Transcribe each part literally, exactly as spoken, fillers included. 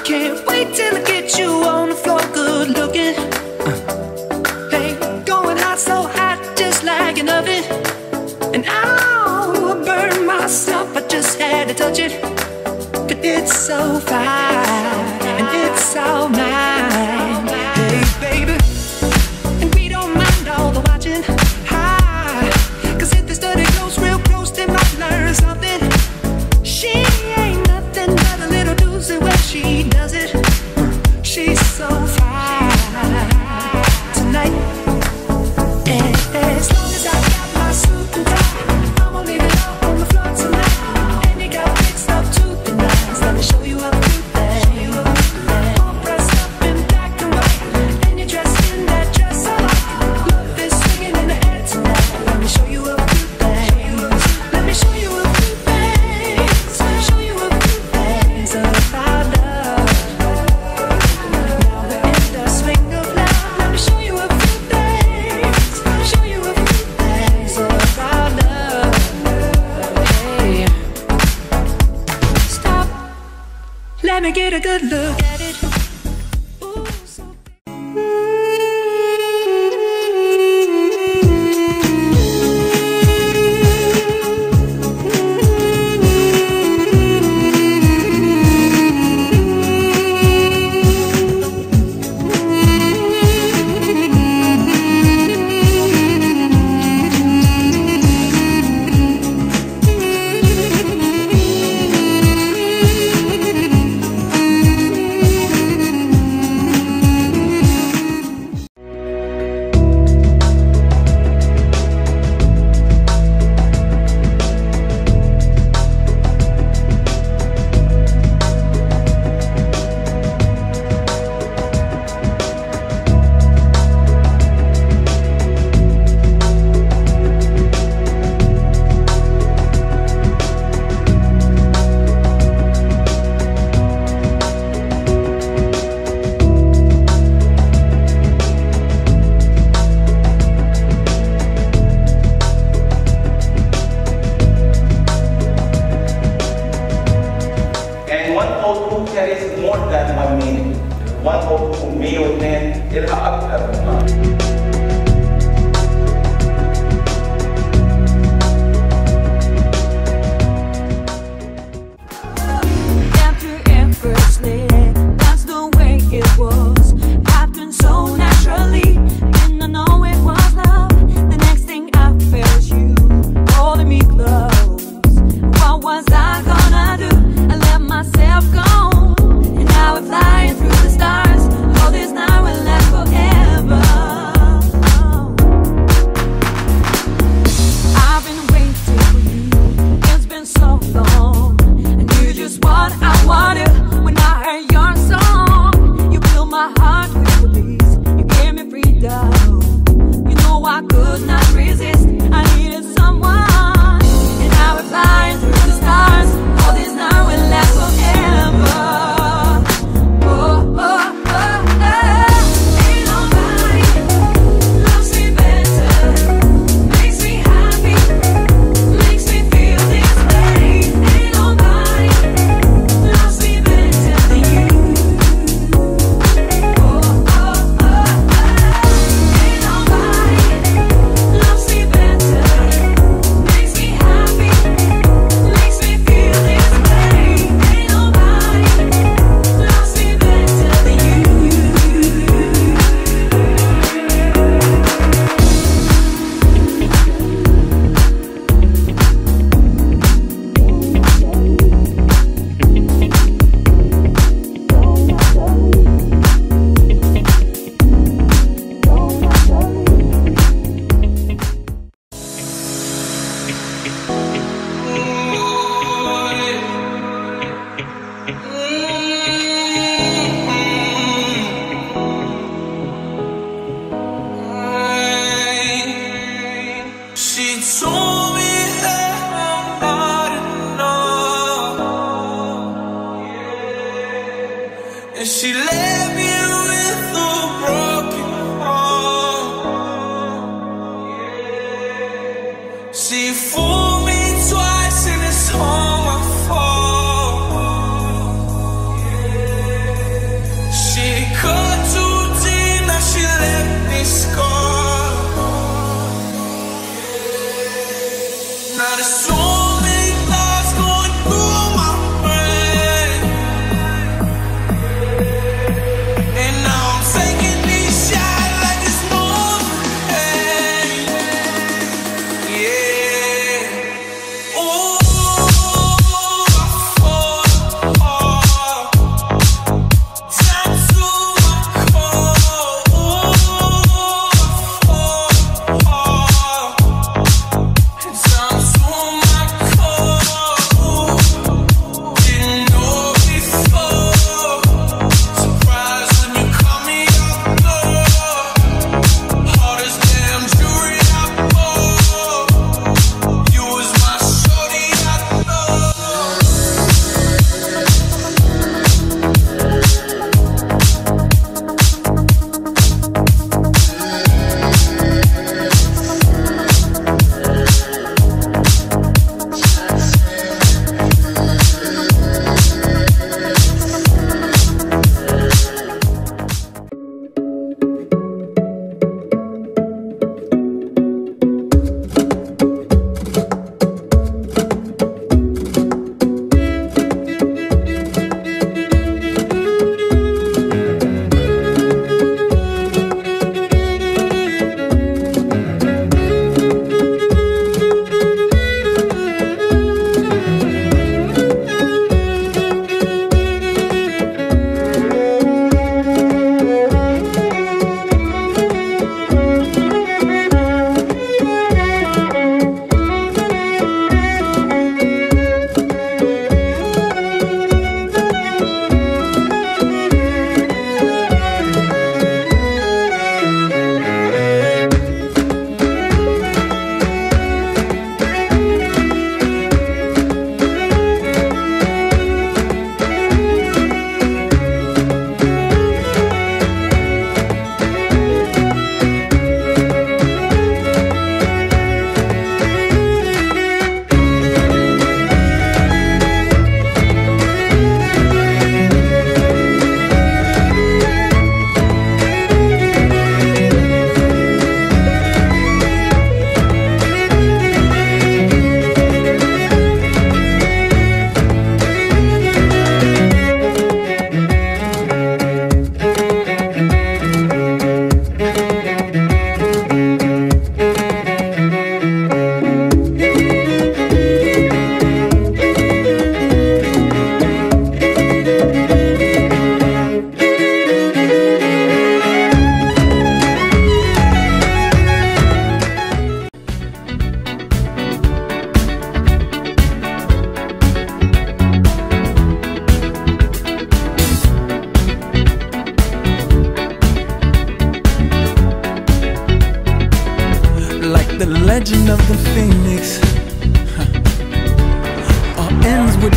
can't wait till I get you on the floor, good looking. Hey, going hot, so hot, just like an oven. And I'll burn myself, I just had to touch it. But it's so fine, and it's all mine. Hey, baby, and we don't mind all the watching. Hi, cause if this dirty goes real close, they might learn something. She ain't nothing but a little doozy when she does it. She's so fine tonight. And as long as I got my suit and tie, I'm gonna leave it all on the floor tonight. And you got fixed up to the nines. Let me show you a few things. All dressed up in black and white, and you're dressed in that dress I like. Love is swinging in the air tonight. Let me show you a few things. Let me show you a few things. Show you a few things about love. Now we're in the swing of love. Let me show you a few things. Show you a few things about love. Hey, stop. Let me get a good look at it. Ooh, so carries more than one meaning. One of مية واثنين إلها أكثر من معنى. She left me with a broken heart. She fooled me twice and it's all my fault.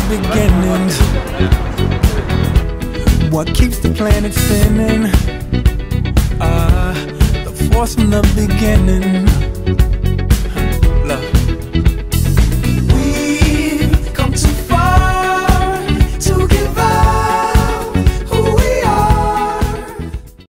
beginnings. What keeps the planet spinning? Ah, uh, the force from the beginning.